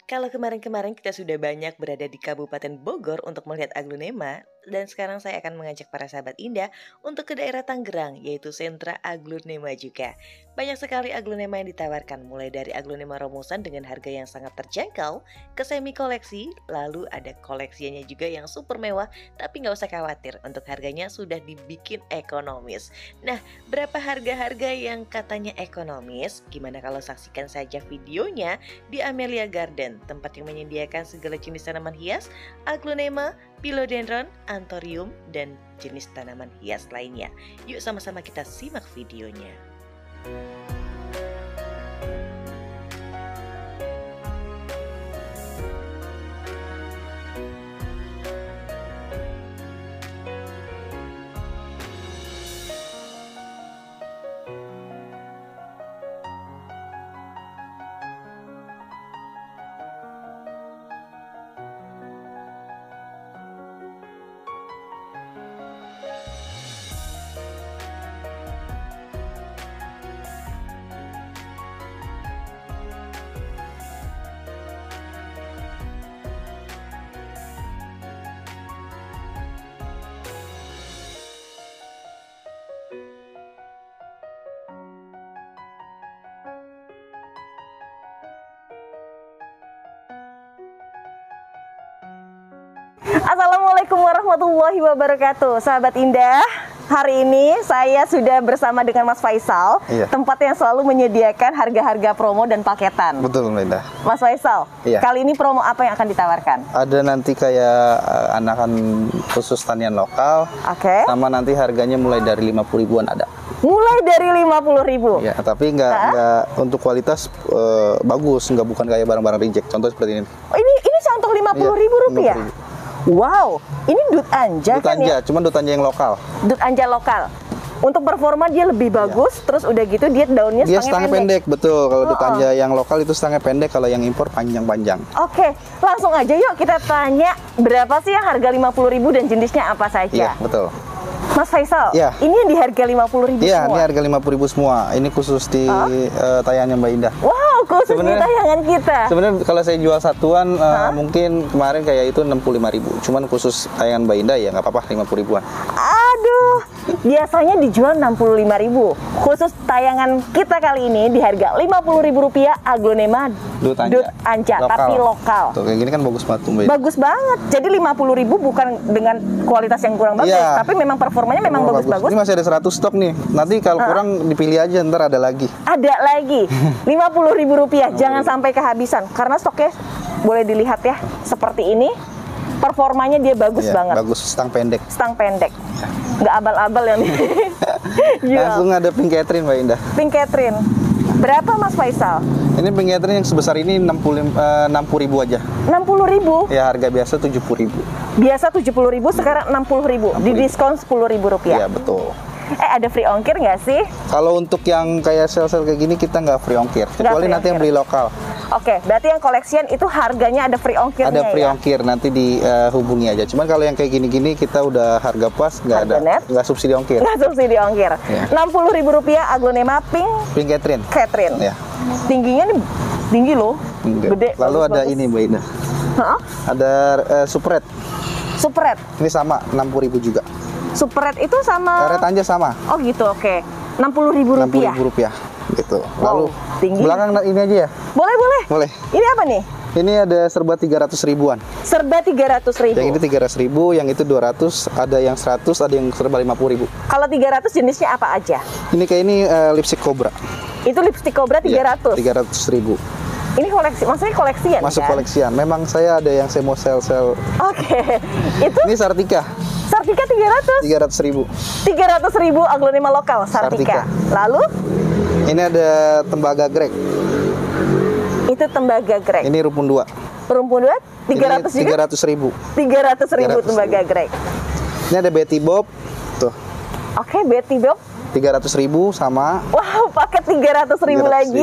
Kalau kemarin-kemarin kita sudah banyak berada di Kabupaten Bogor untuk melihat aglonema, dan sekarang saya akan mengajak para sahabat Indah untuk ke daerah Tangerang, yaitu sentra aglonema juga. Banyak sekali aglonema yang ditawarkan, mulai dari aglonema Romusan dengan harga yang sangat terjangkau, ke semi koleksi, lalu ada koleksiannya juga yang super mewah, tapi nggak usah khawatir, untuk harganya sudah dibikin ekonomis. Nah, berapa harga-harga yang katanya ekonomis? Gimana kalau saksikan saja videonya di Amelia Garden, tempat yang menyediakan segala jenis tanaman hias, aglonema, philodendron, anthurium, dan jenis tanaman hias lainnya. Yuk sama-sama kita simak videonya. Assalamualaikum warahmatullahi wabarakatuh, sahabat Indah. Hari ini saya sudah bersama dengan Mas Faisal, tempat yang selalu menyediakan harga-harga promo dan paketan. Betul, Indah. Mas Faisal, kali ini promo apa yang akan ditawarkan? Ada nanti kayak anakan khusus tanian lokal, sama nanti harganya mulai dari 50 ribuan ada. Mulai dari 50 ribu? Ya, tapi nggak untuk kualitas bagus, bukan kayak barang-barang reject. Contoh seperti ini. Oh, ini contoh 50 ribu rupiah? 50 ribu. Wow, ini dut anja kan ya? Cuman dut anja yang lokal. Dut anja lokal. Untuk performa dia lebih bagus, terus udah gitu dia daunnya stangnya pendek. Betul, kalau dut anja yang lokal itu stangnya pendek, kalau yang impor panjang-panjang. Oke, langsung aja yuk kita tanya berapa sih yang harga 50 ribu dan jenisnya apa saja? Iya, betul. Mas Faisal, ini yang di harga 50 ribu semua? Iya, ini harga 50 ribu semua. Ini khusus di tayangan Mbak Indah. Wow, khusus di tayangan kita. Sebenarnya kalau saya jual satuan, mungkin kemarin kayak itu 65 ribu. Cuman khusus tayangan Mbak Indah ya nggak apa-apa 50 ribuan. Aduh, biasanya dijual 65 ribu. Khusus tayangan kita kali ini di harga 50 ribu rupiah, aglonema dut anja tapi lokal. Tuh, kayak gini kan bagus banget tuh Mbak. Bagus banget. Jadi 50 ribu bukan dengan kualitas yang kurang bagus, tapi memang performanya memang bagus-bagus. Ini masih ada 100 stok nih. Nanti kalau kurang dipilih aja, ntar ada lagi. Ada lagi. 50 ribu rupiah. Jangan sampai kehabisan. Karena stoknya boleh dilihat ya. Seperti ini. Performanya dia bagus banget. Bagus, stang pendek. Stang pendek. Nggak abal-abal ya nih. Langsung ada Pink Catherine Mbak Indah. Pink Catherine. Berapa Mas Faisal? Ini Pink Catherine yang sebesar ini 60 ribu aja. 60 ribu? Ya, harga biasa 70 ribu. Biasa 70 ribu, sekarang 60 ribu. Di diskon 10 ribu rupiah. Iya, betul. Ada free ongkir nggak sih? Kalau untuk yang kayak sel-sel kayak gini kita nggak free ongkir. Kecuali nanti yang beli lokal. Oke, berarti yang koleksian itu harganya ada free ongkirnya. Ada free ongkir, nanti dihubungi aja. Cuman kalau yang kayak gini-gini kita udah harga pas, nggak subsidi ongkir. Nggak subsidi ongkir. 60 ribu rupiah aglonema Pink Catherine. Ya. Tingginya nih tinggi loh. Gede. Lalu ada ini Mbak Ina. Ada Supret. Supret. Ini sama 60 ribu juga. Supret itu sama? Red anja sama. Oh gitu, oke. 60 ribu rupiah. 60 ribu rupiah. Gitu. Lalu tinggi. Belakang ini aja ya? Boleh. Ini apa nih? Ini ada serba 300 ribuan. Serba 300 ribu? Yang ini 300 ribu, yang itu 200, ada yang 100, ada yang serba 50 ribu. Kalau 300 jenisnya apa aja? Ini kayak ini lipstick cobra. Itu lipstick cobra 300? Ya, 300 ribu. Ini koleksi, maksudnya koleksian Masuk kan? koleksian, memang saya ada yang saya mau sel-sel. Oke, itu? Ini Sartika. Sartika 300? 300 ribu. 300 ribu aglonema lokal, Sartika. Lalu? Ini ada tembaga grek. Itu tembaga grek. Ini rumpun 2. Rumpun 2? 300 juga? 300 ribu. 300 ribu tembaga grek. Ini ada Betty Bob. Tuh. Oke, Betty Bob. 300 ribu sama. Wow, paket 300 ribu lagi.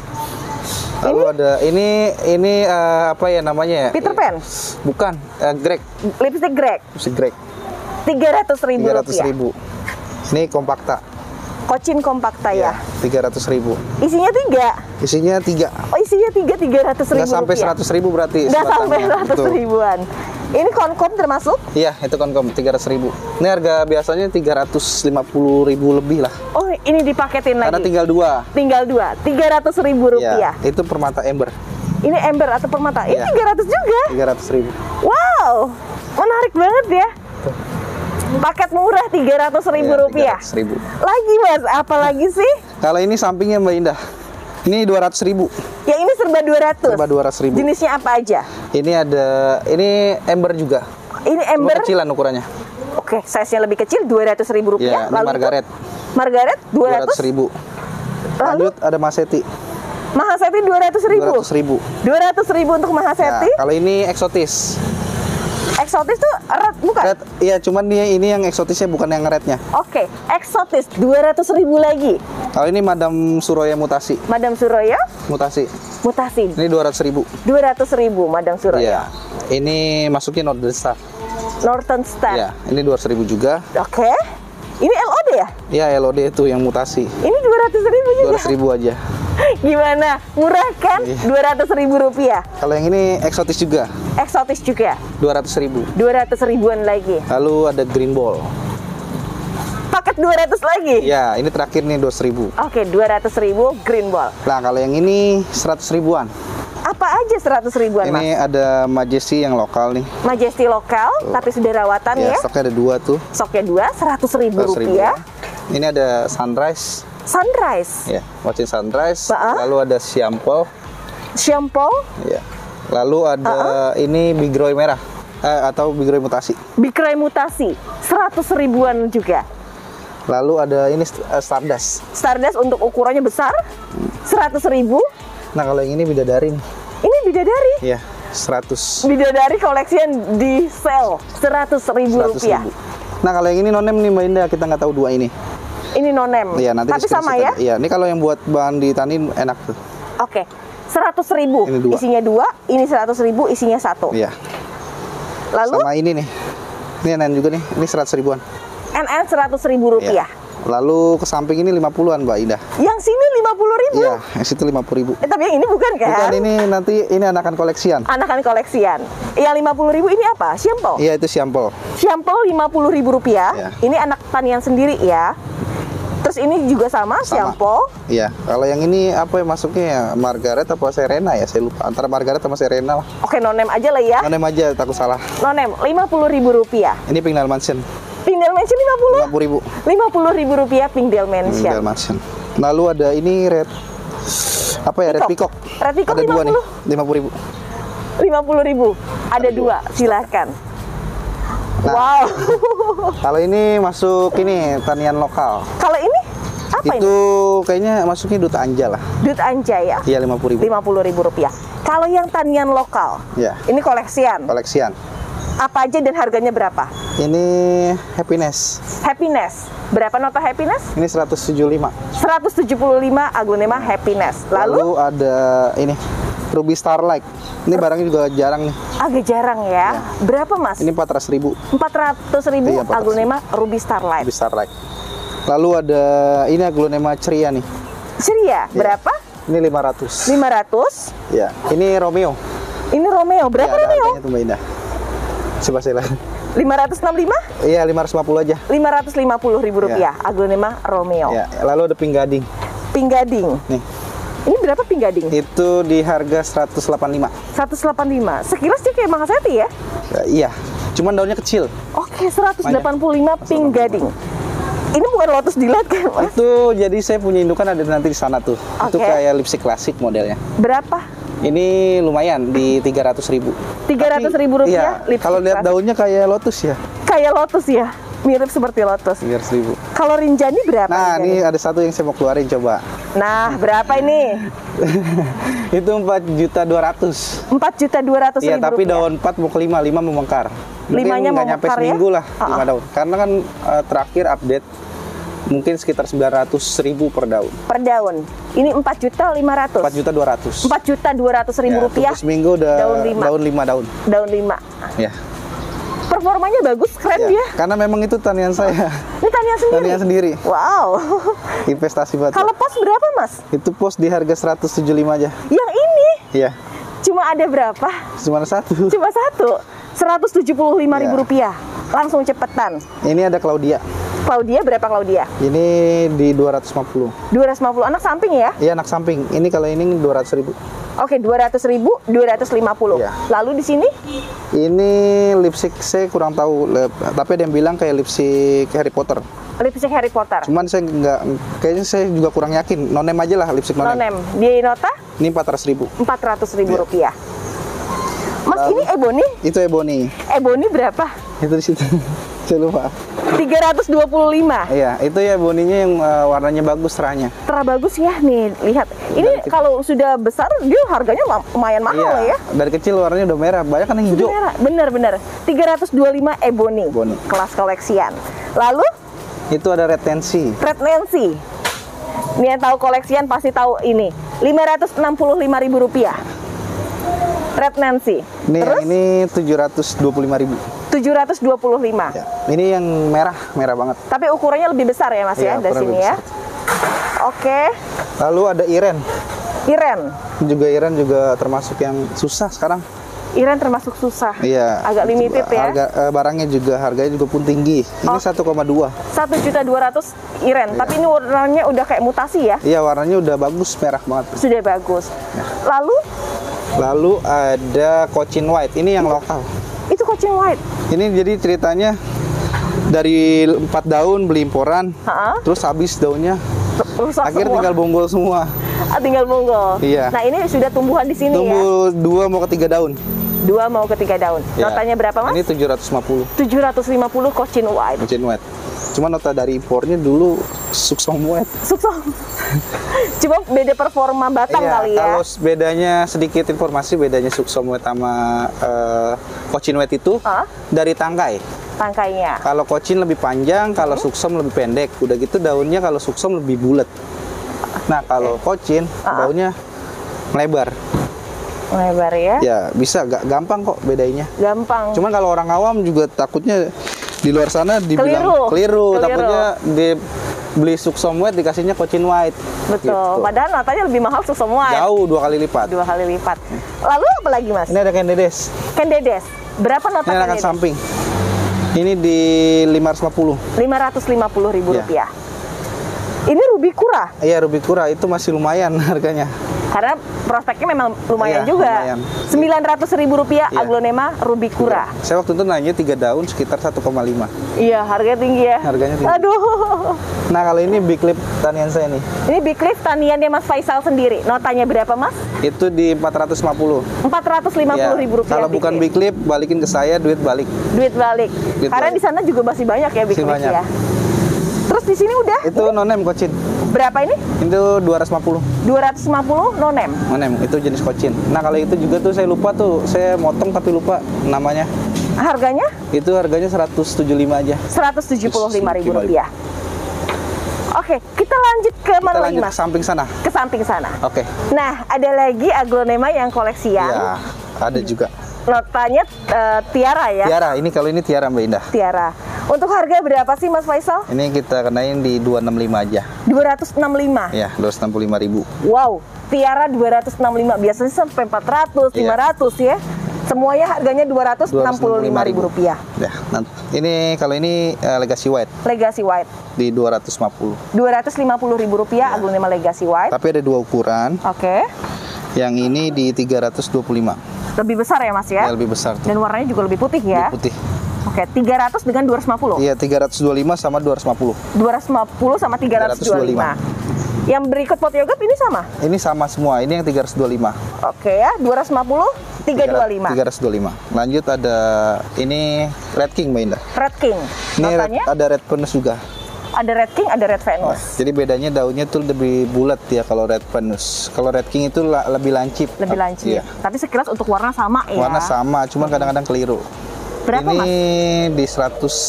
Lalu ada ini apa ya namanya ya? Peter Pan? Bukan, grek. Lipstick grek. Lipstick grek. 300 ribu. 300 ribu. Ini kompakta. Cochin Compacta ya. 300.000. Isinya 3. Isinya 3. Oh, isinya 300.000. Nggak sampai 100.000 berarti. Nggak sampai 100.000-an. Ini konkom termasuk? Iya, itu konkom 300.000. Ini harga biasanya 350.000 lebih lah. Oh, ini dipaketin lagi. Karena tinggal 2. Tinggal 2. 300.000 rupiah. Ya, itu permata ember. Ini ember atau permata? Ini 300 juga. 300.000. Wow, menarik banget ya. Paket murah 300.000 rupiah. 300.000. Lagi Mas, apa lagi sih? Kalau ini sampingnya Mbak Indah. Ini 200.000. Yang ini serba 200. Serba 200.000. Jenisnya apa aja? Ini ember juga. Ini ember. Kecilan ukurannya. Oke, size-nya lebih kecil 200.000 rupiah. Ya, ini Margaret. Margaret 200.000. Lanjut ada Mahaseti. Mahaseti 200.000. 200.000 untuk Mahaseti. Nah, kalau ini eksotis. Eksotis tuh red bukan? Red, iya, cuman ini yang eksotisnya bukan yang rednya. Oke, eksotis 200.000 lagi. Kalau ini Madam Suroya mutasi. Madam Suroya? Mutasi. Mutasi. Ini 200.000. 200.000 Madam Suroya. Iya. Ini masukin Northern Star. Northern Star. Iya, ini 200.000 juga. Oke. Ini LOD ya? Iya, LOD itu yang mutasi. Ini 200.000 juga. 200.000 aja. Gimana? Murah kan? 200.000 rupiah. Kalau yang ini eksotis juga. Eksotis juga. 200.000. 200.000-an lagi. Lalu ada green ball. Paket 200 lagi? Ya, ini terakhir nih 200.000. Oke, 200.000 green ball. Nah, kalau yang ini 100.000-an. Apa aja 100.000-an, Mas? Ini ada Majesty yang lokal nih. Majesty lokal, tapi sudah rawatan ya? Stoknya ada 2 tuh. Stoknya 2, 100.000 rupiah. Ini ada Sunrise. Sunrise? Ya, watching Sunrise. Lalu ada Siampol. Siampol? Ya. Lalu ada ini Big Roy merah. Atau Big Roy mutasi. Big Roy mutasi, 100.000-an juga. Lalu ada ini Stardust. Stardust untuk ukurannya besar, 100.000. Nah, kalau yang ini bidadari nih. Ini bidadari? Iya, 100. Bidadari koleksian di sale 100.000 rupiah. Nah, kalau yang ini nonem nih Mbak Indah, kita nggak tahu 2 ini. Ini nonem. Iya, nanti tapi sama ya? Iya, ini kalau yang buat bahan ditanin enak tuh. Oke. 100.000. Isinya 2, ini 100.000, isinya 1. Iya. Lalu sama ini nih. Ini NN juga nih. Ini 100.000-an. NN 100.000 rupiah. Iya. Lalu ke samping ini 50-an Mbak Indah. Yang sini 50.000? Iya, yang situ 50.000. Tapi yang ini bukan kan? Bukan, ini anakan koleksian. Anakan koleksian. Yang 50.000 ini apa? Siampol? Iya, itu siampol. Siampol 50.000 rupiah. Iya. Ini anak tanian sendiri ya. Terus ini juga sama. Siampol. Iya. Kalau yang ini apa yang masuknya ya? Margaret apa Serena ya? Saya lupa. Antara Margaret sama Serena lah. Oke, nonem aja lah ya. Nonem aja, takut salah. Nonem 50.000 rupiah. Ini Pinkdale Mansion. Pinkdale Mansion 50.000. 50.000 rupiah Pinkdale Mansion. Pinkdale Mansion. Lalu ada ini red apa ya? Red Peacock. Red Peacock ada 2 nih. 50.000. 50.000. Ada 2, silakan. Nah, wow. Kalau ini masuk ini tanian lokal. Kalau ini apa itu ini? Kayaknya masuknya Duta Anja lah. Duta Anja ya? Iya, 50.000. 50.000 rupiah. Kalau yang tanian lokal, ya. Ini koleksian. Koleksian. Apa aja dan harganya berapa? Ini Happiness. Happiness. Berapa nota Happiness? Ini 175. 175 aglonema Happiness. Lalu ada ini Ruby Starlight. Ini barangnya juga jarang nih. Agak jarang ya. Berapa Mas? Ini 400.000. 400.000 Iya, 400.000. aglonema Ruby Starlight. Ruby Starlight. Lalu ada ini aglonema Ceria nih. Ceria, berapa? Ini 500. 500. Ya, ini Romeo. Ini Romeo, berapa ya, Romeo? Itu Mbak Indah. Coba saya lihat. 565? Iya, 550 aja. 550.000 rupiah, aglonema Romeo. Ya, lalu ada Pink Gading. Pink Gading. Nih. Ini berapa Pink Gading? Itu di harga 185. 185. Sekilas sih kayak Mahaseti ya? Iya. Cuman daunnya kecil. Oke, 185 Pink Gading. Ini bukan Lotus Delight kan, Mas? Itu jadi saya punya indukan ada nanti di sana tuh. Itu kayak lipstick klasik modelnya. Berapa? Ini lumayan di 300.000. 300.000 rupiah. Iya, kalau lihat daunnya kayak lotus ya. Kayak lotus ya, mirip seperti lotus. 300.000. Kalau Rinjani berapa? Nah, Rinjani? ini ada satu yang saya mau keluarin coba. Nah, berapa ini? Itu 4.200.000. 4.200.000. Iya, tapi daun 4 mau ke 5 mau mengkar. Limanya mau nyampe mekar seminggu ya? lah 5 daun. Karena kan terakhir update mungkin sekitar 900.000 per daun. Per daun. Ini 4.500.000. 4.200.000. 4.200.000 rupiah. Seminggu udah daun 5 daun. Daun 5. Ya. Per performanya bagus, keren dia. Karena memang itu tanian saya. Ini tanian sendiri? Tanian sendiri. Wow. Investasi banget. Kalau pos berapa, Mas? Itu pos di harga 175 aja. Yang ini? Iya. Cuma ada berapa? Cuma satu. Cuma satu. Rp175.000. Langsung cepetan. Ini ada Claudia. Claudia berapa Claudia? Ini di 250. 250 anak samping ya? Iya, anak samping. Ini kalau ini 200.000. Oke, 200.000, 250. Ya. Lalu di sini? Ini lipstick saya kurang tahu, tapi ada yang bilang kayak lipstick Harry Potter. Lipstick Harry Potter. Cuman saya kayaknya saya juga kurang yakin. No name aja lah, lipstick no name. Di nota? Ini 400.000. 400.000 rupiah. Mas, ini ebony? Itu ebony. Ebony berapa? Itu di situ. Saya lupa. 325. Iya, itu ya boninya yang warnanya bagus, terahnya. Terah bagus ya nih, lihat. Ini kalau sudah besar dia harganya lumayan mahal lah ya. Dari kecil warnanya udah merah, banyak kan yang hijau. Bener. 325 ebony. Kelas koleksian. Lalu? Itu ada red Nancy. Red Nancy. Ini yang tahu koleksian pasti tahu ini. Rp565.000. Red Nancy. Terus? Ini 725.000. 725. Ya, ini yang merah banget. Tapi ukurannya lebih besar ya Mas ya dari sini ya. Oke. Lalu ada Iren. Iren juga termasuk yang susah sekarang. Iren termasuk susah. Iya. Agak limited ya. Barangnya juga harganya juga pun tinggi. Ini 1,2. 1.200.000 Iren. Tapi ini warnanya udah kayak mutasi ya? Iya, warnanya udah bagus, merah banget. Sudah bagus. Ya. Lalu ada Cochin White. Ini yang lokal. Itu Cochin White. Ini jadi ceritanya dari 4 daun beli imporan, terus habis daunnya, akhirnya tinggal bonggol semua. Tinggal bonggol. Iya. Nah ini sudah tumbuhan di sini ya? 2 mau ke 3 daun. 2 mau ke 3 daun. Ya. Notanya berapa Mas? Ini 750. 750 Cochin White. Cochin White. Cuma nota dari impornya dulu Suksom White. Cuma beda performa batang kali ya. Kalau bedanya sedikit informasi, bedanya Suksom White sama Cochin White itu dari tangkainya. Kalau Cochin lebih panjang, kalau Suksom lebih pendek. Udah gitu daunnya kalau Suksom lebih bulat. Nah kalau Cochin daunnya melebar. Melebar ya? Ya bisa, gampang kok bedainya. Gampang. Cuman kalau orang awam juga takutnya di luar sana dibilang keliru. Takutnya beli Suksom White dikasihnya Cochin White. Betul. Gitu. Padahal natanya lebih mahal Suksom White. Jauh 2 kali lipat. 2 kali lipat. Lalu apa lagi Mas? Ini ada Candedes. Candedes. Berapa nota Candedes? Ini akan samping. Ini di 550. 550.000 rupiah. Ini Ruby Kura? Iya, Ruby Kura itu masih lumayan harganya. Karena prospeknya memang lumayan juga. 900.000 rupiah Aglonema Ruby Kura. Iya. Saya waktu itu nanya 3 daun sekitar 1,5. Iya, harganya tinggi ya. Harganya tinggi. Aduh. Nah, kalau ini Big Leaf tanian saya nih. Ini Big Leaf taniannya Mas Faisal sendiri. Notanya berapa Mas? Itu di 450. 450.000 rupiah. Kalau bukan Big Leaf, balikin ke saya, duit balik. Karena di sana juga masih banyak ya Big Leaf ya. Terus di sini udah? Itu no-name Cochin. Berapa ini? Itu 250. 250 no-name. No-name, itu jenis Cochin. Nah, kalau itu juga tuh saya lupa tuh, saya motong tapi lupa namanya. Harganya? Itu harganya 175 aja. 175.000 rupiah. Oke, kita lanjut ke mana lagi Mas? Ke samping sana. Ke samping sana. Oke. Nah, ada lagi Aglonema yang koleksian. Ya, ada juga. Notanya Tiara ya? Tiara, kalau ini Tiara Mbak Indah. Tiara. Untuk harga berapa sih Mas Faisal? Ini kita kenain di 265 aja. 265? Ya, 265.000. Wow, Tiara 265. Biasanya sampai 400, 500 ya. Semuanya harganya 265.000 rupiah. Ya, ini kalau ini Legacy White. Legacy White. Di 250. 250.000 rupiah Aglonema Legacy White. Tapi ada 2 ukuran. Oke. Yang ini di 325. Lebih besar ya Mas ya? Ya, lebih besar tuh. Dan warnanya juga lebih putih ya? Lebih putih. Oke, 300 dengan 250? Iya, 325 sama 250. 250 sama 325. Yang berikut pot yogurt ini sama? Ini sama semua, ini yang 325. Oke ya, 250, 325. 325. Lanjut ada ini Red King Mbak Indah. Red King. Ini ada Red Venus juga. Ada Red King, ada Red Venus. Nah, jadi bedanya daunnya tuh lebih bulat ya kalau Red Venus. Kalau Red King itu lebih lancip. Lebih lancip. Iya. Tapi sekilas untuk warna sama ya. Warna sama, cuman kadang-kadang keliru. Berapa ini Mas? Di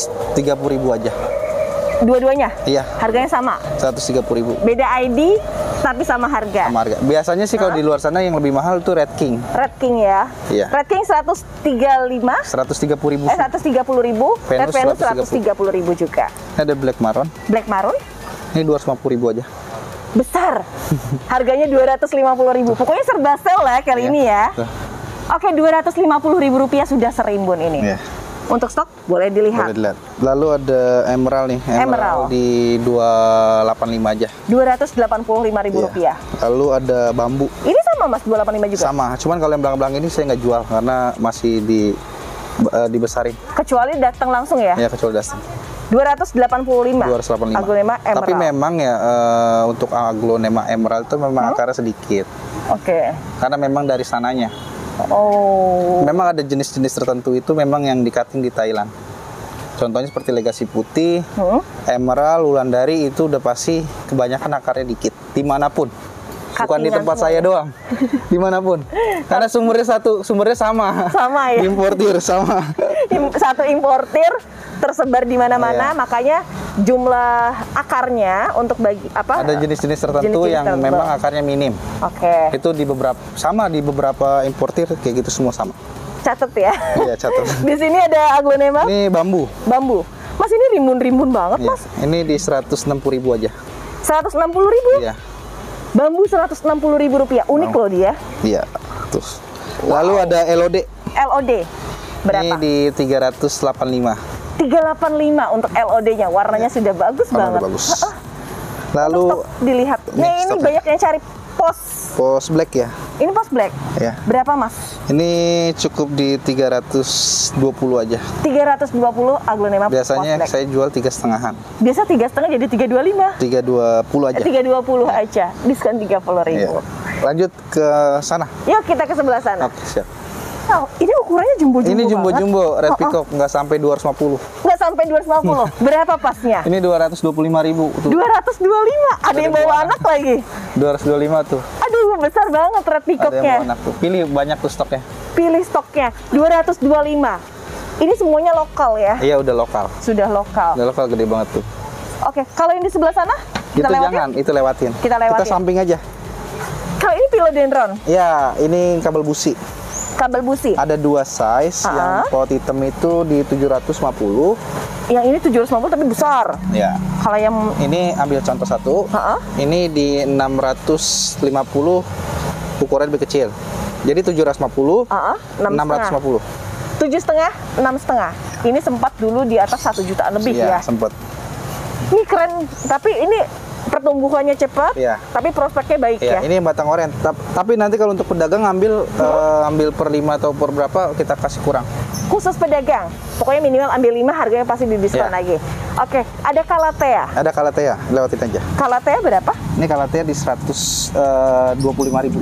130.000 aja. Dua-duanya? Iya. Harganya sama? 130.000. Beda ID, Tapi sama harga? Sama harga. Biasanya sih kalau di luar sana yang lebih mahal itu Red King. Red King ya? Iya. Red King 135? 130.000. 130.000. Red Venus 130.000 juga. Ini ada Black Maroon. Black Maroon? Ini 250.000 aja. Besar. Harganya 250.000. Pokoknya serba sale lah kali ini ya. Oke, 250.000 rupiah sudah serimbun ini. Iya. Untuk stok boleh dilihat. Boleh dilihat. Lalu ada emerald nih. Emerald di 285 aja. 285.000 rupiah. Lalu ada bambu. Ini sama Mas, 285 juga? Sama. Cuman kalau yang belang-belang ini saya nggak jual karena masih dibesarin. Kecuali datang langsung ya? Iya, kecuali datang. 285. Aglonema emerald. Tapi memang ya untuk aglonema emerald itu memang akarnya sedikit. Oke. Karena memang dari sananya. Oh. Memang ada jenis-jenis tertentu itu memang yang di-cutting di Thailand. Contohnya seperti legasi putih, emerald, wulandari itu udah pasti kebanyakan akarnya dikit dimanapun. Bukan di tempat saya doang, dimanapun. Karena sumbernya sama. Sama ya. Importir sama. Satu importir tersebar di mana-mana, makanya jumlah akarnya untuk ada jenis-jenis tertentu yang memang akarnya minim. Oke. Itu di beberapa importir kayak gitu semua sama. Catat ya. Iya, catat. Di sini ada aglonema. Ini bambu. Bambu. Mas, ini rimbun-rimbun banget, Mas. Ini di 160.000 aja. 160.000? Iya. Bambu 160.000 rupiah. Unik loh dia. Iya. Terus. Lalu ada LOD. LOD. Berapa? Ini di 385. 385 untuk LOD-nya. Warnanya sudah bagus banget. Bagus. Lalu dilihat. Ini banyak yang cari pos black ya. Ini pos black. Ya. Berapa, Mas? Ini cukup di 320 aja. 320 aglonema. Biasanya saya jual 3,5-an. Biasa 3,5 jadi 325. 320 aja. 320 aja. Diskon 30.000. Ya. Lanjut ke sana. Yuk kita ke sebelah sana. Oke, siap. Oh, ini ukurannya jumbo-jumbo. Ini jumbo-jumbo Red Peacock, nggak sampai 250. Nggak sampai 250. Berapa pasnya? Ini 225.000 tuh. 225. Ada yang bawa anak lagi. 225 tuh. Aduh, besar banget Red Peacock-nya. Ada yang bawa anak tuh. Pilih banyak tuh stoknya. Pilih stoknya. 225. Ini semuanya lokal ya? Iya, udah lokal. Sudah lokal. Udah lokal, gede banget tuh. Oke, kalau yang di sebelah sana? Itu jangan, itu lewatin. Kita samping aja. Kalau ini philodendron? Ya, ini kabel busi. Kabel busi. Ada dua size, yang pot hitam itu di 750. Yang ini 750 tapi besar. Ya. Kalau yang ini ambil contoh satu. Ini di 650, ukurannya lebih kecil. Jadi 750, 650. 7,5, 6,5. Ini sempat dulu di atas 1 jutaan lebih ya. Sempat. Ini keren, tapi ini pertumbuhannya cepat, tapi prospeknya baik ya. Ini batang oren. Tapi nanti kalau untuk pedagang ambil per 5 atau per berapa kita kasih kurang. Khusus pedagang, pokoknya minimal ambil 5, harganya pasti didiskon lagi. Oke, ada Calathea. Ada Calathea, lewatin aja. Calathea berapa? Ini Calathea di 125.000.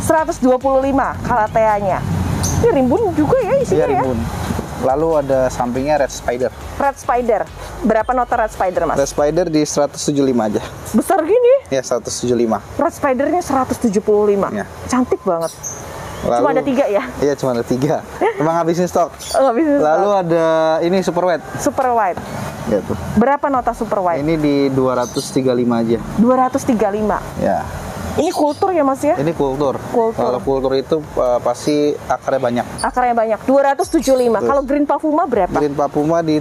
125 Calathea-nya. Ini rimbun juga ya isinya. Iya, rimbun. Lalu ada sampingnya Red Spider. Red Spider. Berapa nota Red Spider, Mas? Red Spider di 175 aja. Besar gini? Ya, 175. Red Spidernya 175. Ya. Cantik banget. Lalu, cuma ada 3 ya? Iya, cuma ada 3. Emang habisin stok. Lalu ada ini Super White. Super White. Gitu. Berapa nota Super White? Ini di 235 aja. 235. Ya. Ini kultur ya, Mas ya? Ini kultur. Kalau kultur itu pasti akarnya banyak. Akarnya banyak. 275. Kalau Green Pavuma berapa? Green Pavuma di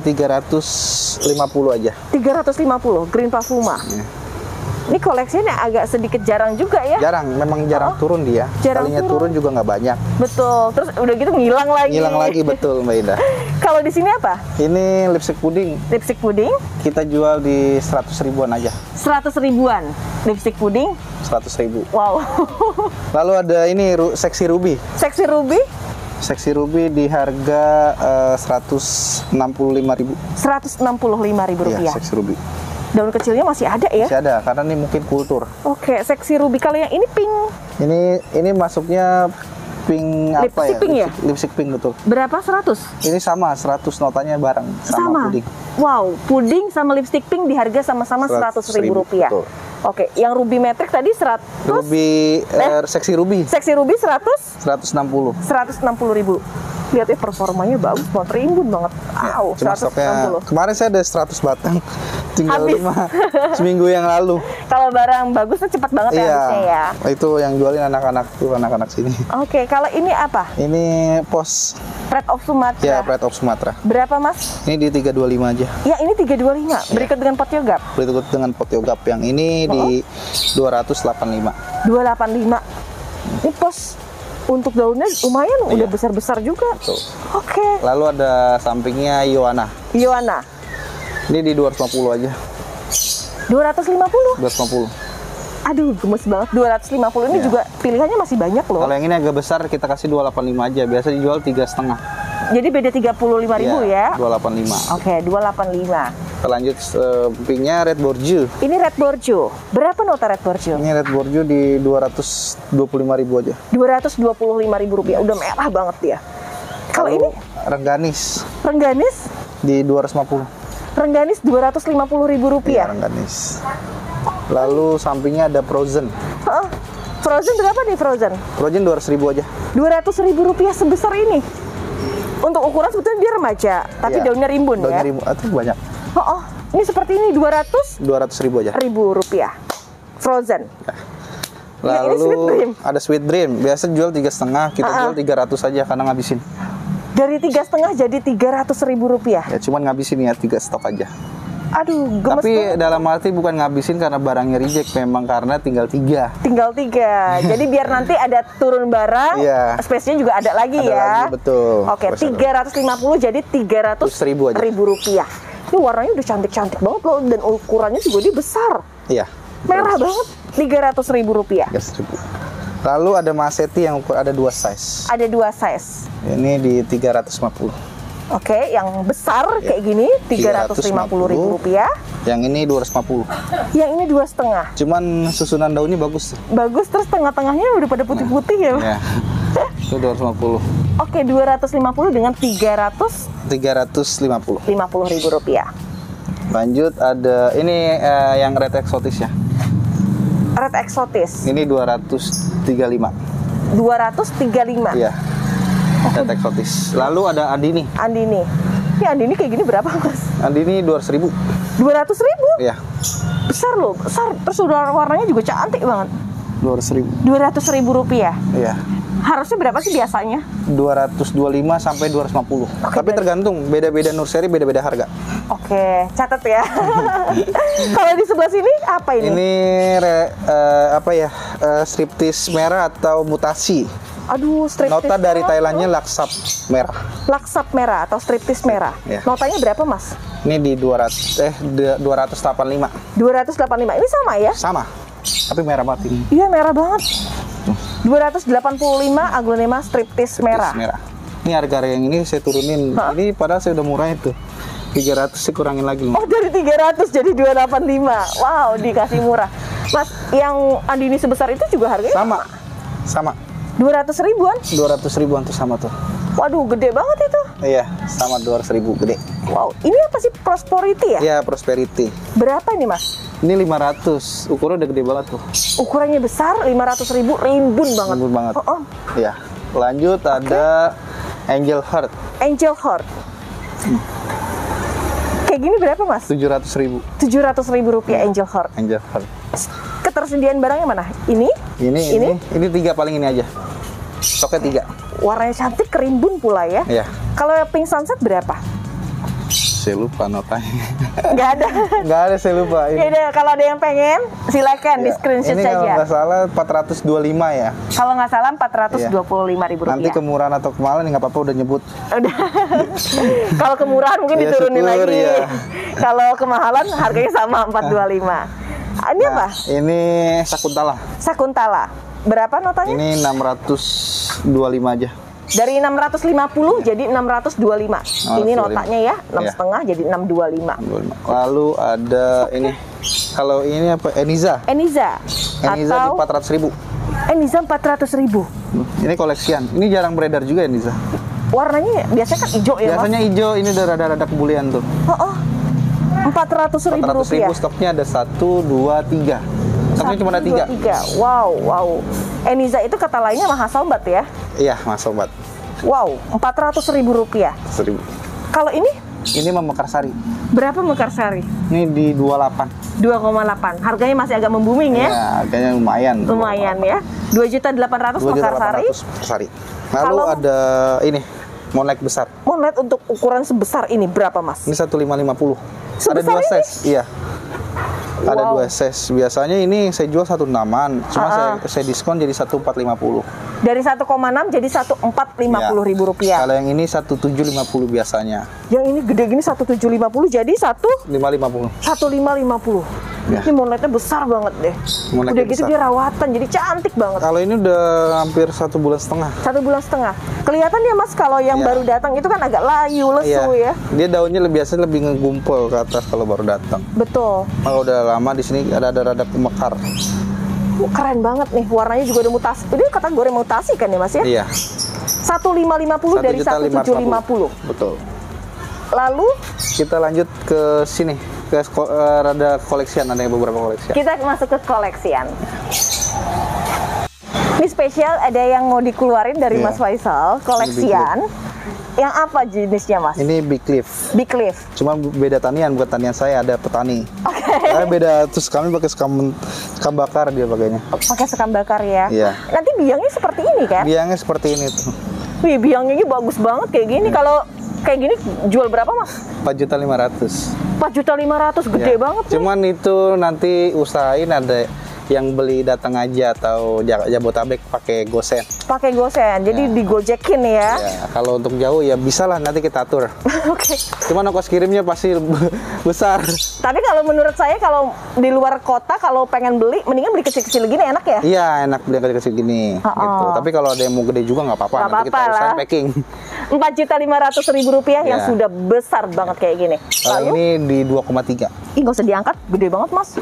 350 aja. 350 Green Pavuma. Ya. Ini koleksinya agak sedikit jarang juga ya? Jarang, memang jarang turun dia. Kalinya turun juga nggak banyak. Betul. Terus udah gitu ngilang lagi. Ngilang lagi, betul Mbak Indah. Kalau di sini apa? Ini lipstick puding. Lipstick puding? Kita jual di 100 ribuan aja. 100 ribuan lipstick puding? 100.000. Wow. Lalu ada ini Sexy Ruby. Sexy Ruby? Sexy Ruby di harga 165.000. 165.000 rupiah. Iya, Sexy Ruby. Daun kecilnya masih ada ya? Masih ada, karena ini mungkin kultur. Oke, Sexy Ruby. Kalau yang ini pink? Ini masuknya pink apa lipstick ya? Pink ya? Lipstick pink, betul. Berapa? 100? Ini sama, 100 notanya bareng sama puding. Wow, puding sama lipstick pink di harga sama-sama 100.000 rupiah. Betul. Oke, yang Ruby Matrix tadi 100? Ruby, Sexy Ruby. Sexy Ruby 100? 160. 160.000. Lihat ya, performanya bagus banget, rimbun banget. Wow, cuma stoknya kemarin saya ada 100 batang, tinggal 5 seminggu yang lalu. Kalau barang bagus tuh cepat banget ya habisnya ya. Itu yang jualin anak-anak tuh, anak-anak sini. Oke, kalau ini apa? Ini pos Pride of Sumatera. Ya, Pride of Sumatera. Berapa Mas? Ini di 325 aja. Ya, ini 325. Berikut dengan pot yogap. Berikut dengan pot yogap yang ini di 285. 285. Ini pos untuk daunnya lumayan, udah besar-besar juga. Oke. Lalu ada sampingnya Ioana. Ioana. Ini di 250 aja. 250? 250. Aduh, gemes banget. 250 ini juga pilihannya masih banyak loh. Kalau yang ini agak besar kita kasih 285 aja. Biasa dijual 3,5. Jadi beda 35.000 ya? 285. Oke, 285. Kita lanjut sampingnya Red Borju. Ini Red Borju. Berapa nota Red Borju? Ini Red Borju di 225.000 aja. 225.000 rupiah. Udah merah banget dia. Kalau ini? Rengganis. Rengganis? Di 250. Rengganis 250.000 rupiah. Iya, Rengganis. Lalu sampingnya ada Frozen. Frozen berapa nih Frozen? Frozen 200.000 aja. 200.000 rupiah sebesar ini. Untuk ukuran sebetulnya dia remaja, tapi daunnya rimbun daunnya ya. Rimbun, itu banyak. Ini seperti ini 200.000 aja. Rupiah. Frozen. Ya. Lalu ini Sweet Dream. Ada Sweet Dream. Biasa jual 3,5, kita jual 300 aja karena ngabisin. Dari 3,5 jadi 300.000 rupiah. Ya cuman ngabisin ya 3 stok aja. Aduh, gemes Tapi banget. dalam arti bukan ngabisin karena barangnya reject, memang karena tinggal 3. Tinggal 3. Jadi biar nanti ada turun barang, space-nya juga ada lagi ada ya. Lagi, betul. Oke, 350 jadi 300.000 rupiah. Ini warnanya udah cantik-cantik banget loh, dan ukurannya juga dia besar. Iya. Merah banget. 300.000 rupiah. 300.000. Lalu ada Maseti yang ada 2 size. Ada 2 size. Ini di 350. Oke, yang besar kayak gini 350.000 rupiah. Yang ini 250. Yang ini 2,5. Cuman susunan daunnya bagus. Bagus, terus tengah-tengahnya udah pada putih-putih ya. Ya. Itu 250. Oke, 250 dengan 350.000 rupiah. Lanjut ada ini yang red eksotis ya. Red eksotis. Ini 235. 235. Iya. Red eksotis. Lalu ada Andini. Andini. Ini Andini kayak gini berapa, Mas? Andini 200.000. 200.000? Iya. Besar loh, besar. Terus warnanya juga cantik banget. 200.000. 200.000 rupiah. Iya. Harusnya berapa sih biasanya? 225 sampai 250. Tapi tergantung, beda-beda nursery, beda-beda harga. Oke, catat ya. Kalau di sebelah sini apa ini? Ini striptis merah atau mutasi. Aduh, striptis. Nota dari Thailandnya laksap merah. Laksap merah atau striptis merah. Ya. Notanya berapa, Mas? Ini di 285. 285. Ini sama ya? Sama. Tapi merah banget ini. Iya, merah banget. 285 aglonema striptis merah. Ini harga yang ini saya turunin. Ini padahal saya udah murah itu. 300 sih kurangin lagi. Oh, dari 300 jadi 285. Wow, dikasih murah. Mas, yang Andini sebesar itu juga harganya sama. 200 ribuan? 200 ribuan tuh sama tuh. Waduh, gede banget itu. Iya, sama 200.000 gede. Wow, ini apa sih, Prosperity ya? Iya, Prosperity. Berapa ini, Mas? Ini 500. Ukurannya udah gede banget tuh. Ukurannya besar, 500.000, rimbun banget. Rimbun banget. Iya. Lanjut ada Angel Heart. Angel Heart. Kayak gini berapa, Mas? 700.000. 700.000 rupiah Angel Heart. Angel Heart. Ketersediaan barangnya mana? Ini 3 paling ini aja. Stoknya 3. Warnanya cantik, kerimbun pula ya. Iya. Kalau Pink Sunset berapa? Saya lupa notanya. Nggak ada. Nggak ada, saya lupa. Ya udah, kalau ada yang pengen silakan di screenshot ini saja. Kalau nggak salah 425 ya. Kalau nggak salah 425.000 rupiah. Nanti kemurahan atau kemahalan nggak apa-apa, udah nyebut. Udah. Kalau kemurahan mungkin diturunin syukur, lagi. ya. Kalau kemahalan harganya sama 425. Ini apa? Ini Sakuntala. Sakuntala. Berapa notanya? Ini 625 aja. Dari 650 jadi 625. Ini notanya ya, 6,5 jadi 625. Lalu ada ini. Kalau ini apa? Eniza. Eniza Di 400.000. Eniza 400.000. Ini koleksian. Ini jarang beredar juga Eniza. Warnanya biasanya kan hijau ya, Biasanya hijau, ini udah rada-rada kebulian tuh. 400.000 rupiah. Stoknya ada 1, 2, 3. Stoknya cuma ada 3. Wow. Eniza itu kata lainnya mahasombat ya? Iya, mahasombat. Wow, Rp400.000. Kalau ini? Ini Mekarsari. Berapa Mekarsari? Ini di 28. 2,8. Harganya masih agak membuming ya? Ya, harganya lumayan. Lumayan ya. 2.800.000 Mekarsari. Lalu ada ini Monlet besar. Monlet untuk ukuran sebesar ini berapa, Mas? Ini 1550. Sebesar ada 2 size. Iya. Wow. Ada 2 size. Biasanya ini saya jual 1,6-an. Cuma saya diskon jadi 1.450. Dari 1,6 jadi 1.450.000 rupiah. Kalau yang ini 1.750 biasanya. Yang ini gede gini 1.750 jadi 1.550. 1.550. Ya. Ini monletnya besar banget deh. Udah gitu dia rawatan jadi cantik banget. Kalau ini udah hampir 1,5 bulan. 1,5 bulan. Kelihatan ya Mas kalau yang baru datang itu kan agak layu, lesu ya. Dia daunnya biasanya lebih ngegumpul ke atas kalau baru datang. Betul. Kalau udah lama di sini ada rada mekar. Keren banget nih, warnanya juga udah mutasi. Ini kategori mutasi kan ya Mas ya? Iya. 1.550 dari 1.750. Betul. Lalu kita lanjut ke sini, ke rada koleksian, ada beberapa koleksian. Kita masuk ke koleksian. Ini spesial ada yang mau dikeluarin dari Mas Faisal, koleksian. Yang apa jenisnya Mas? Ini Big Leaf. Big Leaf. Cuma beda tanian, bukan tanian saya, ada petani. Oke. Karena beda, terus kami pakai sekam bakar dia pakainya. Pakai sekam bakar ya? Iya. Nanti biangnya seperti ini kan? Biangnya seperti ini tuh. Wih, biangnya ini bagus banget kayak gini. Kalau kayak gini jual berapa Mas? 4.500.000. 4.500.000, gede banget. Cuman itu nanti usahain ada yang beli datang aja atau Jabotabek pakai gosen. Pakai gosen, jadi digojekin ya. Ya, kalau untuk jauh ya bisa lah nanti kita atur. Oke. Cuman ongkos kirimnya pasti besar. Tapi kalau menurut saya kalau di luar kota kalau pengen beli, mendingan beli kecil-kecil gini enak ya? Iya enak beli kecil-kecil gini. Gitu. Tapi kalau ada yang mau gede juga nggak apa-apa. Nanti kita usahain packing. 4.500.000 rupiah yang sudah besar banget kayak gini. Kalau ini di 2,3. Ih nggak usah diangkat, gede banget Mas.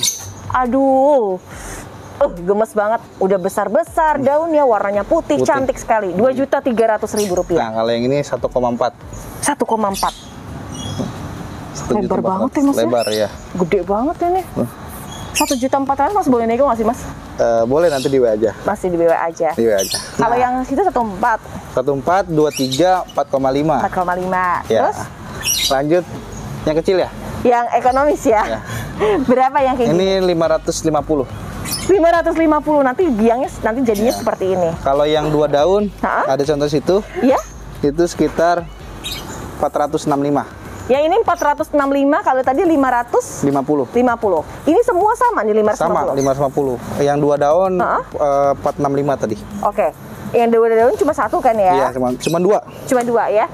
Aduh, gemes banget. Udah besar-besar daunnya, warnanya putih, cantik sekali. 2.300.000 rupiah. Nah, kalau yang ini 1,4. 1,4. Lebar banget ya Mas Lebar ya. Gede banget ini. 1.400.000 Mas boleh nego nggak sih Mas? Boleh nanti di WA aja. Masih di WA aja. Di WA aja. Kalau yang situ 1,4. 1,4, 2,3, 4,5. 4,5. Ya. Terus? Lanjut yang kecil ya? Yang ekonomis ya. Berapa yang kayak ini? Ini 550. 550 nanti biangnya nanti jadinya seperti ini. Kalau yang 2 daun, ada contoh situ. Iya. Itu sekitar 465. Yang ini 465, kalau tadi 550. Ini semua sama nih 550. Sama 550. Yang 2 daun 465 tadi. Oke. Yang 2 daun cuma 1 kan ya? Iya, cuma 2. Cuma 2 ya.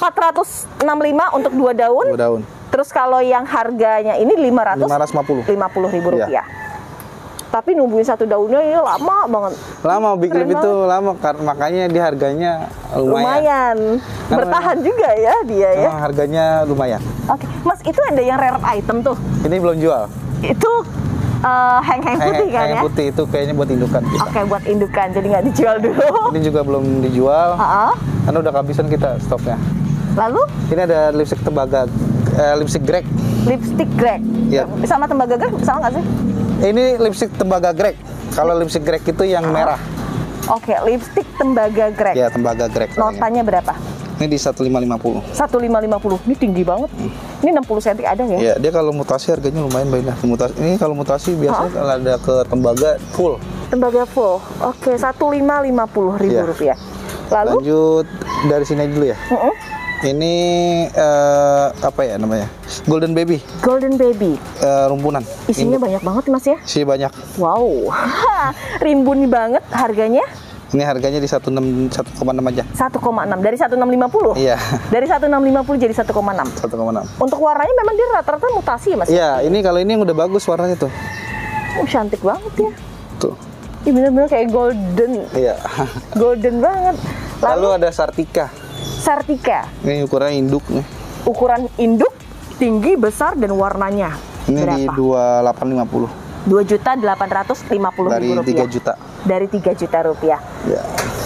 465 untuk 2 daun. 2 daun. Terus kalau yang harganya ini 550.000 rupiah. Iya. Tapi nungguin 1 daunnya ini lama banget. Lama, Big Leaf itu lama, makanya dia harganya lumayan. Bertahan juga ya dia ya. Harganya lumayan. Oke, Mas itu ada yang rare item tuh. Ini belum jual. Itu heng-heng putih kan ya? Heng putih itu kayaknya buat indukan kita. Oke, buat indukan, jadi nggak dijual dulu. Ini juga belum dijual. Karena udah kehabisan kita stoknya. Lalu? Ini ada lipstick tembaga, lipstick grek. Lipstick grek. Ya. Sama tembaga grek sama nggak sih? Ini lipstick tembaga grek. Kalau lipstick grek itu yang merah. Oke, lipstick tembaga grek. Ya, tembaga grek. Notanya berapa? Ini di 1.550. 1.550. Ini tinggi banget. Ini 60 cm ada ya? Iya, dia kalau mutasi harganya lumayan banyak. Ini kalau mutasi biasanya kalau ada ke tembaga full. Tembaga full. Oke, 1.550.000 rupiah. Lalu? Lanjut dari sini dulu ya. Ini apa ya namanya? Golden Baby. Golden Baby. Rumpunan. Isinya banyak banget Mas ya? Isinya banyak. Wow. Rimbun banget harganya. Ini harganya di 1,6 aja. 1,6 dari 1.650? Iya. Dari 1.650 jadi 1,6. 1,6. Untuk warnanya memang dia rata-rata mutasi ya Mas? Iya, ini kalau ini yang udah bagus warnanya tuh. Cantik banget ya. Tuh. Ini bener-bener kayak golden. Iya. Golden banget. Lalu ada Sartika. Sartika. Ini ukuran induk nih. Ukuran induk, tinggi, besar, dan warnanya. Ini berapa? Di 2.850. 2.850.000 dari rupiah. 3 juta. Dari 3 juta rupiah. Ya.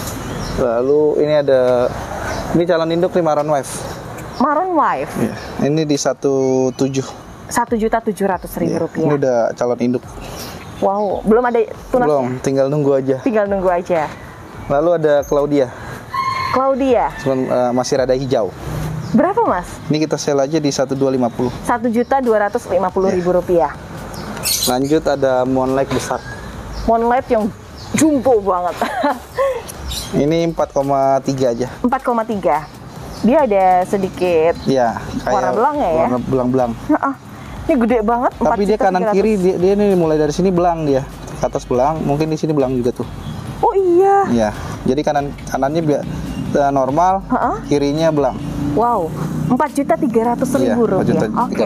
Lalu ini ada calon induk nih Maroon Wife. Maroon Wife. Ya. Ini di 1,7. 1.700.000 rupiah. Ini udah calon induk. Wow, belum ada tunasnya? Belum, tinggal nunggu aja. Tinggal nunggu aja. Lalu ada Claudia. Claudia. Cuman masih rada hijau. Berapa Mas? Ini kita sell aja di 1.250. 1.250.000 rupiah. Lanjut ada Moonlight besar. Moonlight yang jumbo banget. Ini 4,3 aja. 4,3. Dia ada sedikit warna belang ya? Warna belang-belang. Ini gede banget. Tapi dia kanan kiri dia nih mulai dari sini belang dia. Ke atas belang, mungkin di sini belang juga tuh. Oh iya. Iya. Jadi kanannya normal, kirinya belang. Wow, 4.300.000 rupiah. Oke.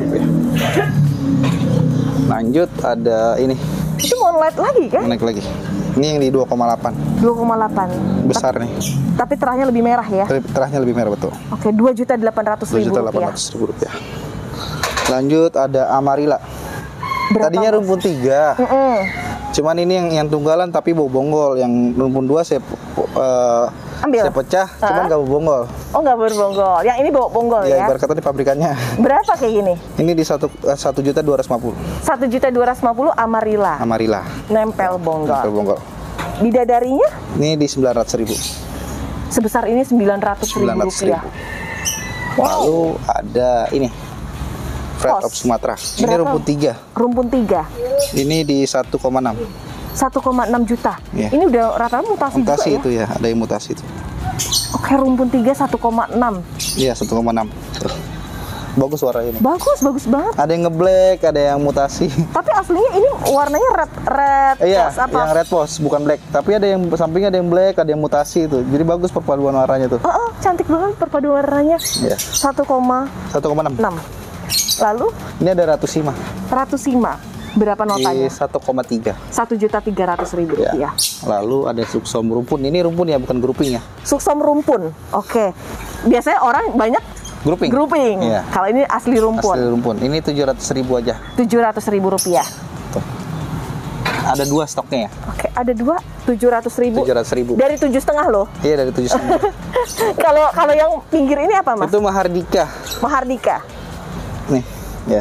Lanjut ada ini. Itu Moonlight lagi kan? Naik lagi. Ini yang di 2,8. 2,8. Besar nih. Tapi terahnya lebih merah ya? Terahnya lebih merah betul. Oke, 2.800.000 rupiah. 2.800.000 rupiah. Lanjut ada Amarilla. Berapa, tadinya Mas? rumpun 3. Cuman ini yang tunggalan tapi bau bonggol. Yang rumpun 2 saya pecah, cuman nggak bau bonggol. Oh, nggak berbonggol. Yang ini bawa bonggol ya? Ibarat kata di pabrikannya. Berapa kayak gini? Ini di 1.250.000. 1.250 Amarilla. Amarilla. Nempel bonggol. Nempel bonggol. Bidadarinya? Ini di 900.000. Sebesar ini 900.000 rupiah. Lalu ada ini. Fred of Sumatera. Ini rumpun 3. Rumpun 3. Ini di 1,6. 1,6 juta. Yeah. Ini udah rata mutasi juga ya? Itu ya, ada yang mutasi itu. Oke, rumpun 3 1,6. Iya, 1,6. Bagus suaranya ini. Bagus banget. Ada yang ngeblack, ada yang mutasi. Tapi aslinya ini warnanya red iya, post apa? Yang red post, bukan black. Tapi ada yang sampingnya ada yang black, ada yang mutasi itu. Jadi bagus perpaduan warnanya tuh. Cantik banget perpaduan warnanya. Iya. 1,6. Lalu? Ini ada Ratusima. Berapa notanya? 1,3. 1.300.000 rupiah. Lalu ada Suksom rumpun. Ini rumpun ya, bukan grouping ya. Suksom rumpun. Oke. Biasanya orang banyak grouping. Iya. Kalau ini asli rumpun. Asli rumpun. Ini 700.000 aja. 700.000 rupiah. Tuh. Ada 2 stoknya ya. Oke, ada 2 700.000. 700.000. Dari 7,5 loh. Iya, dari 7,5. Kalau yang pinggir ini apa, Mas? Itu Mahardika. Nih, ya.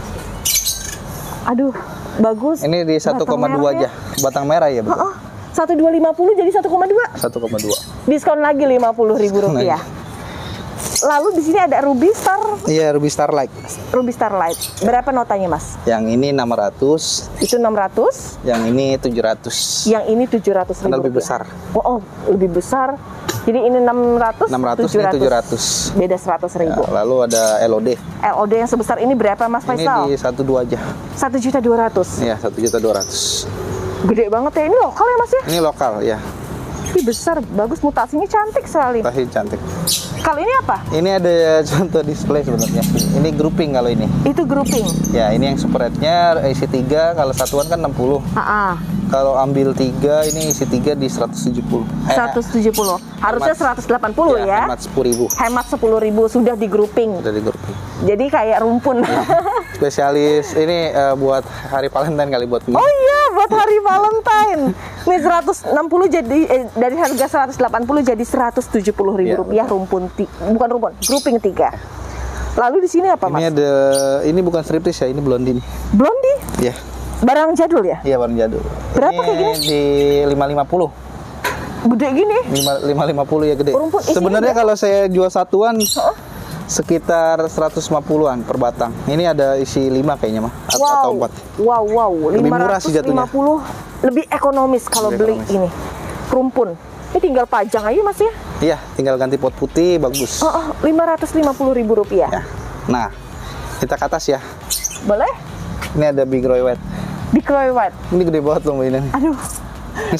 Aduh, bagus. Ini di 1,2 aja. Batang merah ya, betul. 1.250 jadi 1,2. 1,2. Diskon lagi 50.000 rupiah. Lalu di sini ada Ruby Star. Iya, Ruby Starlight. Ruby Starlight. Berapa notanya, Mas? Yang ini 600. Itu 600. Yang ini 700. Yang ini 700.000. Karena lebih besar. Oh, lebih besar. Jadi ini 600, 600 ini 700. Beda 100.000. Ya, lalu ada LOD. LOD yang sebesar ini berapa, Mas Faisal? Ini di 1,2 aja. 1.200.000. Iya, 1.200.000. Gede banget ya. Ini lokal ya, Mas ya? Ini lokal ya. Ini besar, bagus, mutasinya cantik sekali. Mutasi cantik. Kalau ini apa? Ini ada contoh display sebenarnya. Ini grouping kalau ini. Itu grouping. Ya, ini yang spreadnya isi 3, kalau satuan kan 60. Kalau ambil 3, ini isi 3 di 170. 170. Harusnya 180 ya. Hemat 10.000. Hemat 10.000 sudah di grouping. Sudah di grouping. Jadi kayak rumpun. Ya. Spesialis ini buat hari Valentine kali buat. Oh iya, buat hari Valentine. Ini 160 jadi dari harga 180 jadi 170.000 rupiah rumpun bukan rumpun, grouping 3. Lalu di sini apa, Mas? Ini ada, ini bukan striptease ya, ini blondie. Blondie? Iya. Barang jadul ya? Iya, barang jadul. Berapa kayak gini? Di 550. Gede gini? 550 ya, gede. Sebenarnya kalau saya jual satuan sekitar 150-an per batang. Ini ada isi 5 kayaknya mah, atau 4. Wow. Lebih murah sih jatuhnya. 550 lebih ekonomis kalau beli ini. Rumpun. Ini tinggal pajang aja, Mas ya? Iya, tinggal ganti pot putih, bagus. 550.000 rupiah. Ya. Nah, kita ke atas ya. Boleh? Ini ada Big Roy White. Big Roy White. Ini gede banget loh ini. Aduh. Ini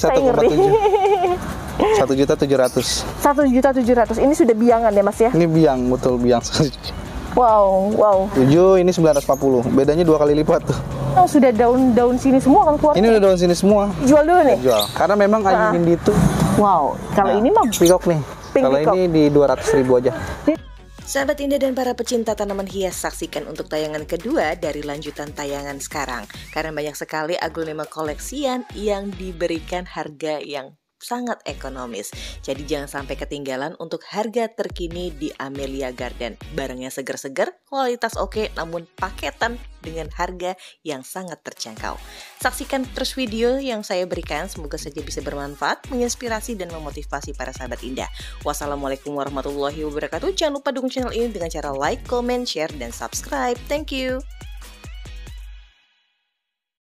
1,7. 1.700.000. 1.700.000. Ini sudah biangan ya, Mas ya? Ini biang, betul biang. Wow. 7, ini 940. Bedanya 2 kali lipat tuh. Oh, sudah daun-daun sini semua kan keluar. Ini udah daun sini semua. Jual dulu nih. Jual. Karena memang anjing itu. Wow. Kalau ini mah peacock nih. Kalau ini di 200.000 aja. Sahabat Indah dan para pecinta tanaman hias, saksikan untuk tayangan kedua dari lanjutan tayangan sekarang. Karena banyak sekali aglonema koleksian yang diberikan harga yang sangat ekonomis. Jadi jangan sampai ketinggalan untuk harga terkini di Amelia Garden. Barangnya seger-seger, kualitas oke, namun paketan dengan harga yang sangat terjangkau. Saksikan terus video yang saya berikan, semoga saja bisa bermanfaat, menginspirasi dan memotivasi para sahabat Indah. Wassalamualaikum warahmatullahi wabarakatuh. Jangan lupa dukung channel ini dengan cara like, comment, share, dan subscribe. Thank you.